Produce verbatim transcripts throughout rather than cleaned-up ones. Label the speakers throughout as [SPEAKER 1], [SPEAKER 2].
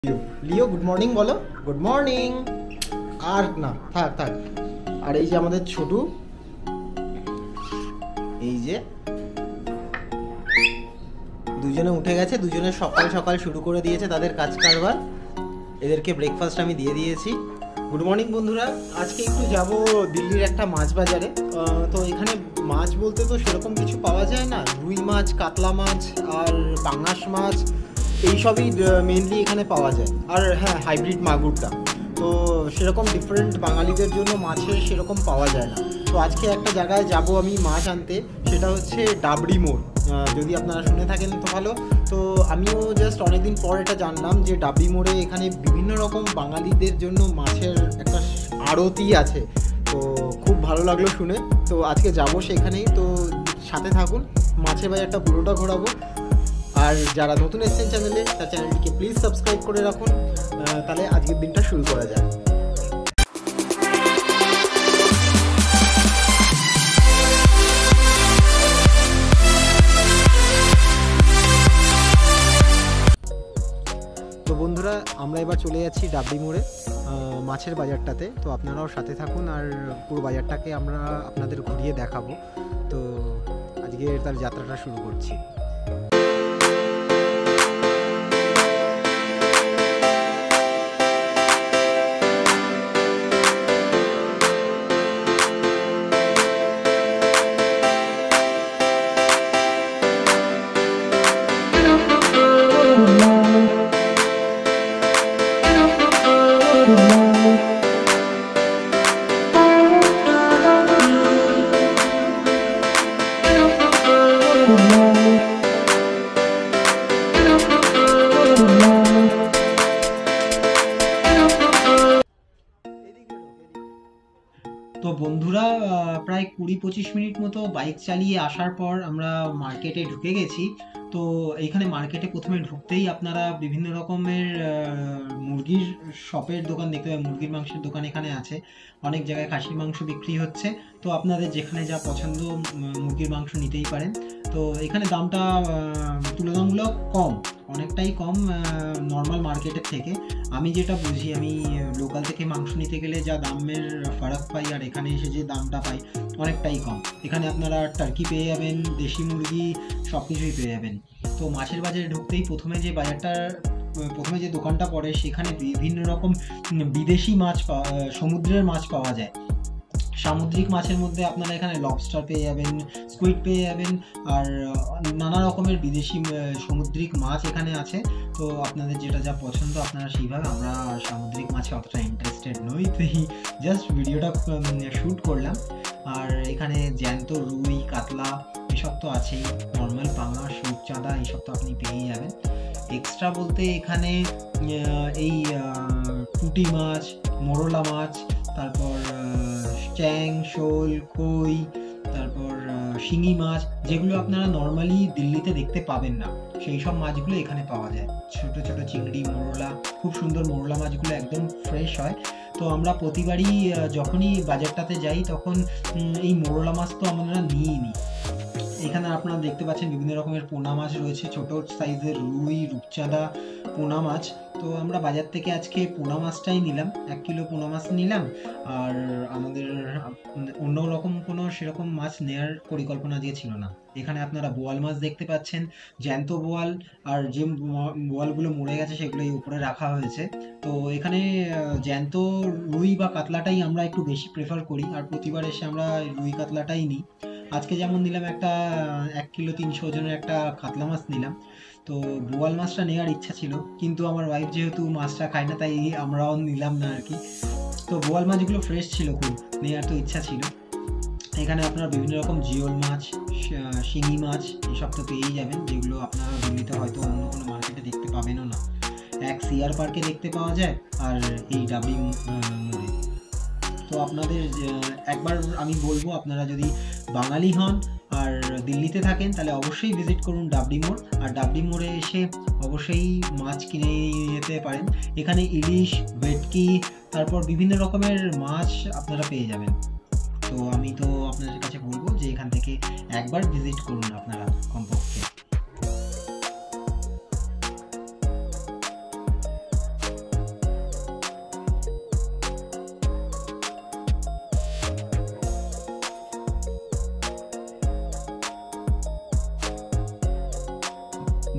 [SPEAKER 1] লিও good morning বলো। Good morning. আর না থাক থাক। আর এই যে আমাদের ছোটু, এই যে দুজনে উঠে গেছে, দুজনে সকাল সকাল শুরু করে দিয়েছে তাদের কাজ কারবার। এদেরকে ব্রেকফাস্ট আমি দিয়ে দিয়েছি। গুড মর্নিং বন্ধুরা। আজকে একটু যাব দিল্লির একটা মাছ বাজারে। তো এখানে মাছ বলতে তো সেরকম কিছু পাওয়া যায় না, রুই মাছ, কাতলা মাছ আর পাঙ্গাস মাছ এইসবই মেনলি এখানে পাওয়া যায়। আর হ্যাঁ, হাইব্রিড মাগুরটা তো সেরকম ডিফারেন্ট বাঙালিদের জন্য মাছের সেরকম পাওয়া যায় না। তো আজকে একটা জায়গায় যাব আমি মাছ আনতে, সেটা হচ্ছে ডাবরি মোর। যদি আপনারা শুনে থাকেন তো ভালো। তো আমিও জাস্ট অনেকদিন পর এটা জানলাম যে ডাবরি মোড়ে এখানে বিভিন্ন রকম বাঙালিদের জন্য মাছের একটা আড়তই আছে। তো খুব ভালো লাগলো শুনে। তো আজকে যাব সেখানেই, তো সাথে থাকুন, মাছের বাজারটা পুরোটা ঘোরাবো। আর যারা নতুন এসেছেন চ্যানেলে, তার চ্যানেলটিকে প্লিজ সাবস্ক্রাইব করে রাখুন। তাহলে আজকের দিনটা শুরু করা যায়। তো বন্ধুরা, আমরা এবার চলে যাচ্ছি ডাবরি মোড়ে মাছের বাজারটাতে। তো আপনারাও সাথে থাকুন, আর পুরো বাজারটাকে আমরা আপনাদের ঘুরিয়ে দেখাবো। তো আজকে তার যাত্রাটা শুরু করছি। তো বন্ধুরা, প্রায় কুড়ি পঁচিশ মিনিট মতো বাইক চালিয়ে আসার পর আমরা মার্কেটে ঢুকে গেছি। তো এইখানে মার্কেটে প্রথমে ঢুকতেই আপনারা বিভিন্ন রকমের মুরগির শপের দোকান দেখতে পাবেন। মুরগির মাংসের দোকান এখানে আছে, অনেক জায়গায় খাসির মাংস বিক্রি হচ্ছে। তো আপনাদের যেখানে যা পছন্দ মুরগির মাংস নিতেই পারেন। তো এখানে দামটা তুলনামূলক কম, অনেকটাই কম নর্মাল মার্কেটের থেকে। আমি যেটা বুঝি, আমি লোকাল থেকে মাংস নিতে গেলে যা দামের ফারাক পাই আর এখানে এসে যে দামটা পাই অনেকটাই কম। এখানে আপনারা টার্কি পেয়ে যাবেন, দেশি মুরগি সব কিছুই পেয়ে যাবেন। তো মাছের বাজারে ঢুকতেই প্রথমে যে বাজারটা প্রথমে যে দোকানটা পড়ে, সেখানে বিভিন্ন রকম বিদেশি মাছ, সমুদ্রের মাছ পাওয়া যায়। সামুদ্রিক মাছের মধ্যে আপনারা এখানে লবস্টার পেয়ে যাবেন, স্কুইড পেয়ে যাবেন, আর নানা রকমের বিদেশি সামুদ্রিক মাছ এখানে আছে। তো আপনাদের যেটা যা পছন্দ আপনারা সেইভাবে। আমরা সামুদ্রিক মাছে অতটা ইন্টারেস্টেড নই, তো জাস্ট ভিডিওটা শ্যুট করলাম। আর এখানে জ্যান্ত রুই, কাতলা এসব তো আছেই, নর্মাল পাঙ্গাস, রূপচাঁদা এইসব তো আপনি পেয়েই যাবেন। এক্সট্রা বলতে এখানে এই পুঁটি মাছ, মোরলা মাছ, তারপর চ্যাং, শোল, কই, তারপর শিঙি মাছ, যেগুলো আপনারা নর্মালি দিল্লিতে দেখতে পাবেন না, সেই সব মাছগুলো এখানে পাওয়া যায়। ছোট ছোট চিংড়ি, মোরলা, খুব সুন্দর মোরলা মাছগুলো একদম ফ্রেশ হয়। তো আমরা প্রতিবারই যখনই বাজারটাতে যাই তখন এই মোরলা মাছ তো আমরা নিই নি। এখানে আপনারা দেখতে পাচ্ছেন বিভিন্ন রকমের পোনা মাছ রয়েছে, ছোট সাইজের রুই, রূপচাঁদা, পোনা মাছ। তো আমরা বাজার থেকে আজকে পোনা মাছটাই নিলাম, এক কিলো পোনা মাছ নিলাম। আর আমাদের অন্য রকম কোনো সেরকম মাছ নেওয়ার পরিকল্পনা দিয়ে ছিল না। এখানে আপনারা বোয়াল মাছ দেখতে পাচ্ছেন, জ্যান্ত বোয়াল, আর যে বোয়ালগুলো মরে গেছে সেগুলো এই উপরে রাখা হয়েছে। তো এখানে জ্যান্ত রুই বা কাতলাটাই আমরা একটু বেশি প্রেফার করি, আর প্রতিবার এসে আমরা রুই কাতলাটাই নিই। আজকে যেমন নিলাম একটা এক কিলো তিনশো ওজনের একটা কাতলা মাছ নিলাম। তো বোয়াল মাছটা নেওয়ার ইচ্ছা ছিল, কিন্তু আমার ওয়াইফ যেহেতু মাছটা খায় না, তাই আমরাও নিলাম না আর কি। তো বোয়াল মাছগুলো ফ্রেশ ছিল, খুব নেওয়ার তো ইচ্ছা ছিল। এখানে আপনারা বিভিন্ন রকম জিওল মাছ, শিঙি মাছ এসব তো পেয়েই যাবেন, যেগুলো আপনারা দিল্লিতে হয়তো অন্য কোনো মার্কেটে দেখতে পাবেনও না। এক সিআর পার্কে দেখতে পাওয়া যায়, আর এই ডাবরি মোড়ে। তো আপনাদের একবার আমি বলবো, আপনারা যদি বাঙালি হন আর দিল্লিতে থাকেন তাহলে অবশ্যই ভিজিট করুন ডাবরি মোড়। আর ডাবরি মোড়ে এসে অবশ্যই মাছ কিনে যেতে পারেন। এখানে ইলিশ, ভেটকি, তারপর বিভিন্ন রকমের মাছ আপনারা পেয়ে যাবেন। তো আমি তো আপনাদের কাছে বলবো যে এখান থেকে একবার ভিজিট করুন আপনারা কমপক্ষে।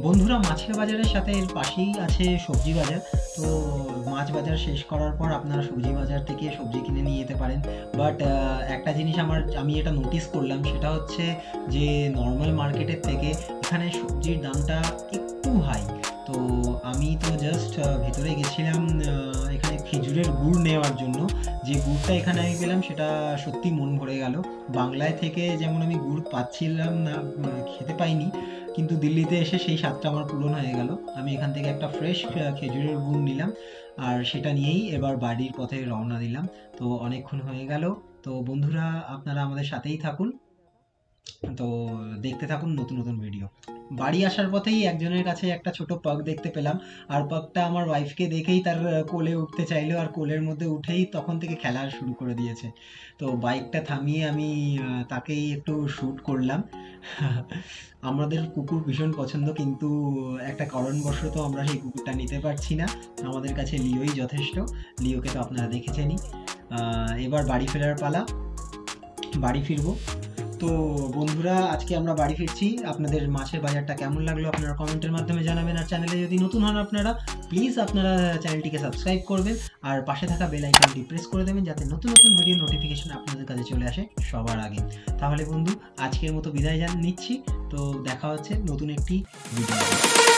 [SPEAKER 1] বন্ধুরা, মাছের বাজারের সাথে এর পাশেই আছে সবজি বাজার। তো মাছ বাজার শেষ করার পর আপনারা সবজি বাজার থেকে সবজি কিনে নিয়ে যেতে পারেন। বাট একটা জিনিস আমার আমি এটা নোটিস করলাম, সেটা হচ্ছে যে নর্মাল মার্কেটের থেকে এখানে সবজির দামটা একটু হাই। তো আমি তো জাস্ট ভেতরে গেছিলাম এখানে খেজুরের গুড় নেওয়ার জন্য। যে গুড়টা এখানে আমি পেলাম সেটা সত্যি মন ভরে গেল। বাংলায় থেকে যেমন আমি গুড় পাচ্ছিলাম না, খেতে পাইনি, কিন্তু দিল্লিতে এসে সেই স্বাদটা আমার পূরণ হয়ে গেল। আমি এখান থেকে একটা ফ্রেশ খেজুরের গুড় নিলাম, আর সেটা নিয়েই এবার বাড়ির পথে রওনা দিলাম। তো অনেকক্ষণ হয়ে গেল। তো বন্ধুরা, আপনারা আমাদের সাথেই থাকুন, তো দেখতে থাকুন নতুন নতুন ভিডিও। বাড়ি আসার পথেই একজনের কাছে একটা ছোট পাগ দেখতে পেলাম, আর পাগটা আমার ওয়াইফকে দেখেই তার কোলে উঠতে চাইলো, আর কোলের মধ্যে উঠেই তখন থেকে খেলা শুরু করে দিয়েছে। তো বাইকটা থামিয়ে আমি তাকেই একটু শ্যুট করলাম। আমাদের কুকুর ভীষণ পছন্দ, কিন্তু একটা কারণবশত আমরা সেই কুকুরটা নিতে পারছি না। আমাদের কাছে লিওই যথেষ্ট। লিওকে তো আপনারা দেখেছেনই। এবার বাড়ি ফেরার পালা, বাড়ি ফিরবো। তো বন্ধুরা, আজকে আমরা বাড়ি ফিরছি। আপনাদের মাছের বাজারটা কেমন লাগলো আপনারা কমেন্টের মাধ্যমে জানাবেন। আর চ্যানেলে যদি নতুন হন আপনারা, প্লিজ আপনারা চ্যানেলটিকে সাবস্ক্রাইব করবেন, আর পাশে থাকা বেল আইকনটি প্রেস করে দেবেন, যাতে নতুন নতুন ভিডিও নোটিফিকেশন আপনাদের কাছে চলে আসে সবার আগে। তাহলে বন্ধু, আজকের মতো বিদায় জান নিচ্ছি। তো দেখা হচ্ছে নতুন একটি ভিডিও।